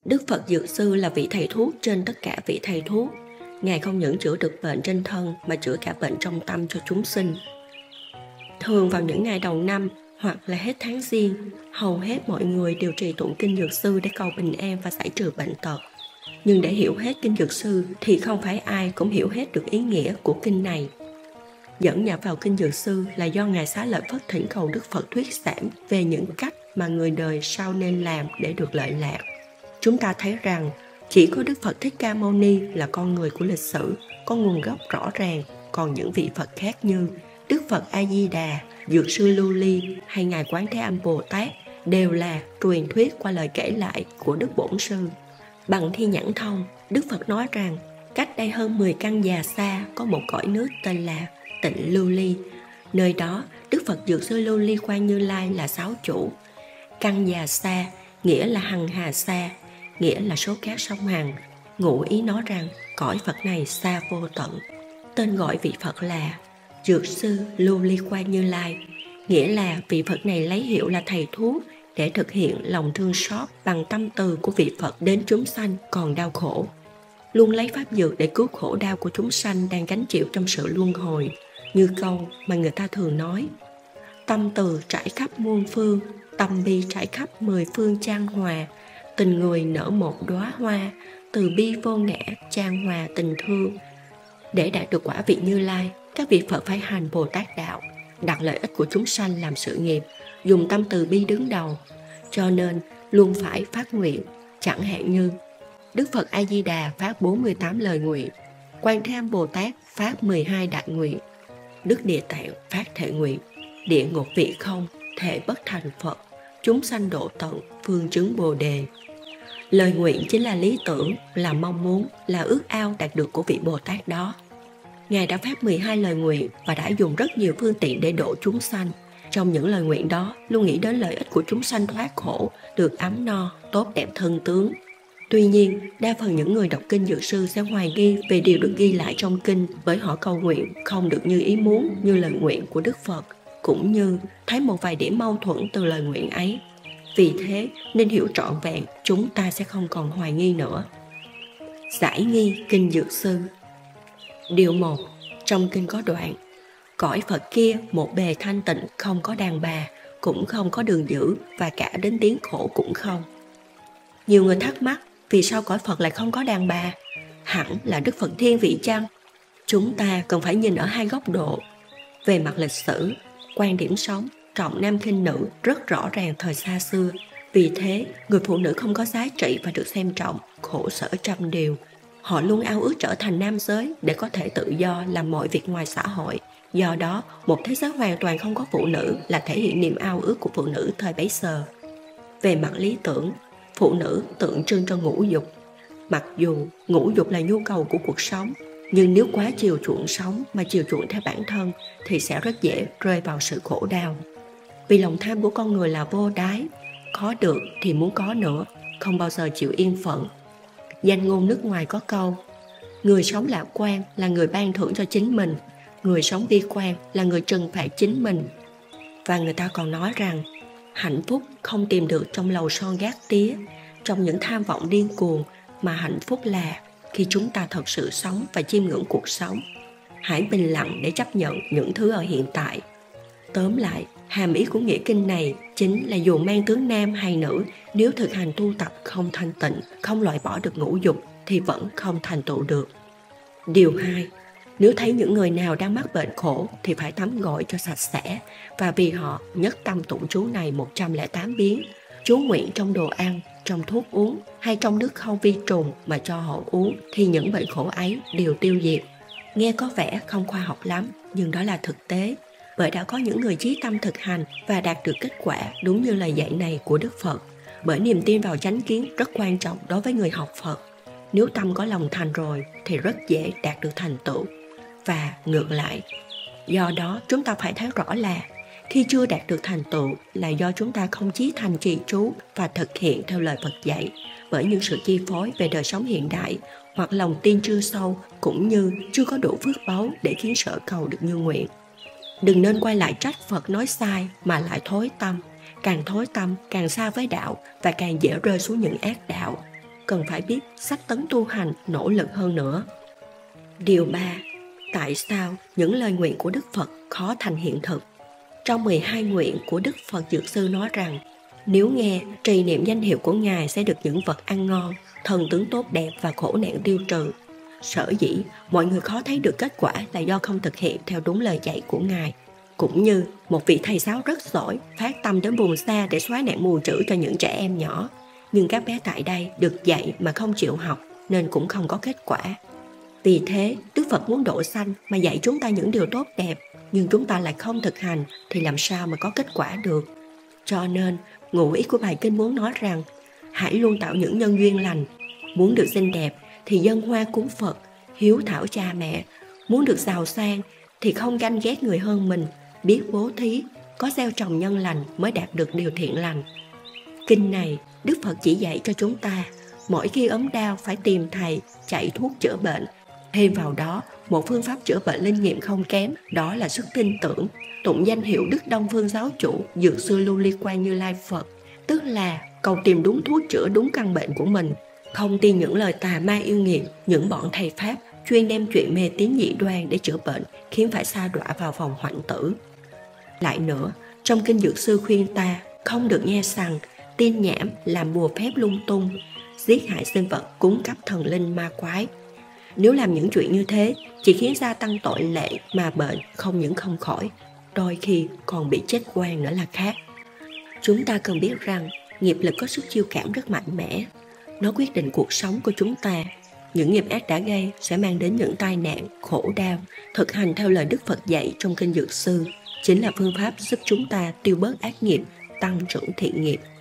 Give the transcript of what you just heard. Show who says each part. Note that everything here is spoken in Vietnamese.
Speaker 1: Đức Phật Dược Sư là vị thầy thuốc trên tất cả vị thầy thuốc. Ngài không những chữa được bệnh trên thân mà chữa cả bệnh trong tâm cho chúng sinh. Thường vào những ngày đầu năm hoặc là hết tháng Giêng, hầu hết mọi người đều trì tụng kinh Dược Sư để cầu bình an và giải trừ bệnh tật. Nhưng để hiểu hết kinh Dược Sư thì không phải ai cũng hiểu hết được ý nghĩa của kinh này. Dẫn nhập vào kinh Dược Sư là do Ngài Xá Lợi Phất thỉnh cầu Đức Phật thuyết giảng về những cách mà người đời sau nên làm để được lợi lạc. Chúng ta thấy rằng chỉ có Đức Phật Thích Ca Mâu Ni là con người của lịch sử, có nguồn gốc rõ ràng, còn những vị Phật khác như Đức Phật A Di Đà, Dược Sư Lưu Ly hay Ngài Quán Thế Âm Bồ Tát đều là truyền thuyết qua lời kể lại của Đức Bổn Sư. Bằng Thi Nhãn Thông, Đức Phật nói rằng cách đây hơn 10 căn già xa có một cõi nước tên là Tịnh Lưu Ly. Nơi đó, Đức Phật Dược Sư Lưu Ly Quan Như Lai là sáu chủ. Căn già xa nghĩa là hằng hà xa, nghĩa là số cát sông Hằng, ngụ ý nói rằng cõi Phật này xa vô tận. Tên gọi vị Phật là Dược Sư Lưu Ly Quan Như Lai, nghĩa là vị Phật này lấy hiệu là thầy thuốc để thực hiện lòng thương xót bằng tâm từ của vị Phật đến chúng sanh còn đau khổ, luôn lấy pháp dược để cứu khổ đau của chúng sanh đang gánh chịu trong sự luân hồi. Như câu mà người ta thường nói: tâm từ trải khắp muôn phương, tâm bi trải khắp 10 phương chan hòa, tình người nở một đóa hoa, từ bi vô ngã chan hòa tình thương. Để đạt được quả vị Như Lai, các vị Phật phải hành Bồ Tát đạo, đặt lợi ích của chúng sanh làm sự nghiệp, dùng tâm từ bi đứng đầu. Cho nên luôn phải phát nguyện. Chẳng hạn như Đức Phật A Di Đà phát 48 lời nguyện, Quan Thế Âm Bồ Tát phát 12 đại nguyện, Đức Địa Tạng phát thệ nguyện: địa ngục vị không, thể bất thành Phật, chúng sanh độ tận, phương chứng Bồ đề. Lời nguyện chính là lý tưởng, là mong muốn, là ước ao đạt được của vị Bồ Tát đó. Ngài đã phát 12 lời nguyện và đã dùng rất nhiều phương tiện để độ chúng sanh. Trong những lời nguyện đó luôn nghĩ đến lợi ích của chúng sanh thoát khổ, được ấm no, tốt đẹp thân tướng. Tuy nhiên, đa phần những người đọc kinh Dược Sư sẽ hoài nghi về điều được ghi lại trong kinh, bởi họ cầu nguyện không được như ý muốn như lời nguyện của Đức Phật, cũng như thấy một vài điểm mâu thuẫn từ lời nguyện ấy. Vì thế nên hiểu trọn vẹn, chúng ta sẽ không còn hoài nghi nữa. Giải nghi kinh Dược Sư. Điều 1. Trong kinh có đoạn: cõi Phật kia một bề thanh tịnh, không có đàn bà, cũng không có đường dữ, và cả đến tiếng khổ cũng không. Nhiều người thắc mắc, vì sao cõi Phật lại không có đàn bà? Hẳn là Đức Phật thiên vị chăng? Chúng ta cần phải nhìn ở hai góc độ. Về mặt lịch sử, quan điểm sống trọng nam khinh nữ rất rõ ràng thời xa xưa. Vì thế, người phụ nữ không có giá trị và được xem trọng, khổ sở trăm điều. Họ luôn ao ước trở thành nam giới để có thể tự do làm mọi việc ngoài xã hội. Do đó, một thế giới hoàn toàn không có phụ nữ là thể hiện niềm ao ước của phụ nữ thời bấy giờ. Về mặt lý tưởng, phụ nữ tượng trưng cho ngũ dục. Mặc dù ngũ dục là nhu cầu của cuộc sống, nhưng nếu quá chiều chuộng sống mà chiều chuộng theo bản thân thì sẽ rất dễ rơi vào sự khổ đau. Vì lòng tham của con người là vô đáy, có được thì muốn có nữa, không bao giờ chịu yên phận. Danh ngôn nước ngoài có câu: người sống lạc quan là người ban thưởng cho chính mình, người sống bi quan là người trừng phạt chính mình. Và người ta còn nói rằng hạnh phúc không tìm được trong lầu son gác tía, trong những tham vọng điên cuồng, mà hạnh phúc là khi chúng ta thật sự sống và chiêm ngưỡng cuộc sống. Hãy bình lặng để chấp nhận những thứ ở hiện tại. Tóm lại, hàm ý của nghĩa kinh này chính là dù mang tướng nam hay nữ, nếu thực hành tu tập không thanh tịnh, không loại bỏ được ngũ dục thì vẫn không thành tựu được. Điều 2. Nếu thấy những người nào đang mắc bệnh khổ thì phải tắm gội cho sạch sẽ, và vì họ nhất tâm tụng chú này 108 biến, chú nguyện trong đồ ăn, trong thuốc uống hay trong nước không vi trùng mà cho họ uống, thì những bệnh khổ ấy đều tiêu diệt. Nghe có vẻ không khoa học lắm, nhưng đó là thực tế, bởi đã có những người chí tâm thực hành và đạt được kết quả đúng như lời dạy này của Đức Phật. Bởi niềm tin vào chánh kiến rất quan trọng đối với người học Phật. Nếu tâm có lòng thành rồi thì rất dễ đạt được thành tựu. Và ngược lại, do đó chúng ta phải thấy rõ là khi chưa đạt được thành tựu là do chúng ta không chí thành trì chú và thực hiện theo lời Phật dạy, bởi những sự chi phối về đời sống hiện đại, hoặc lòng tin chưa sâu, cũng như chưa có đủ phước báu để khiến sở cầu được như nguyện. Đừng nên quay lại trách Phật nói sai mà lại thối tâm. Càng thối tâm càng xa với đạo và càng dễ rơi xuống những ác đạo. cần phải biết sách tấn tu hành, nỗ lực hơn nữa. Điều 3. Tại sao những lời nguyện của Đức Phật khó thành hiện thực? Trong 12 nguyện của Đức Phật Dược Sư nói rằng, nếu nghe, trì niệm danh hiệu của Ngài sẽ được những vật ăn ngon, thân tướng tốt đẹp và khổ nạn tiêu trừ. Sở dĩ mọi người khó thấy được kết quả là do không thực hiện theo đúng lời dạy của Ngài. Cũng như một vị thầy giáo rất giỏi phát tâm đến vùng xa để xóa nạn mù chữ cho những trẻ em nhỏ. Nhưng các bé tại đây được dạy mà không chịu học nên cũng không có kết quả. Vì thế, Đức Phật muốn độ sanh mà dạy chúng ta những điều tốt đẹp, nhưng chúng ta lại không thực hành thì làm sao mà có kết quả được. Cho nên, ngụ ý của bài kinh muốn nói rằng, hãy luôn tạo những nhân duyên lành. Muốn được xinh đẹp thì dâng hoa cúng Phật, hiếu thảo cha mẹ. Muốn được giàu sang thì không ganh ghét người hơn mình, biết bố thí, có gieo trồng nhân lành mới đạt được điều thiện lành. Kinh này, Đức Phật chỉ dạy cho chúng ta, mỗi khi ốm đau phải tìm thầy, chạy thuốc chữa bệnh. Thêm vào đó, một phương pháp chữa bệnh linh nghiệm không kém, đó là sức tin tưởng, tụng danh hiệu Đức Đông Phương Giáo Chủ, Dược Sư Lưu Ly Quan Như Lai Phật, tức là cầu tìm đúng thuốc chữa đúng căn bệnh của mình, không tin những lời tà ma yêu nghiệt, những bọn thầy Pháp chuyên đem chuyện mê tín dị đoan để chữa bệnh, khiến phải sa đọa vào vòng hoạnh tử. Lại nữa, trong kinh Dược Sư khuyên ta không được nghe sằng, tin nhảm, làm bùa phép lung tung, giết hại sinh vật, cúng cấp thần linh ma quái. Nếu làm những chuyện như thế, chỉ khiến gia tăng tội lệ mà bệnh không những không khỏi, đôi khi còn bị chết oan nữa là khác. Chúng ta cần biết rằng nghiệp lực có sức chiêu cảm rất mạnh mẽ. Nó quyết định cuộc sống của chúng ta. Những nghiệp ác đã gây sẽ mang đến những tai nạn, khổ đau. Thực hành theo lời Đức Phật dạy trong kinh Dược Sư chính là phương pháp giúp chúng ta tiêu bớt ác nghiệp, tăng trưởng thiện nghiệp.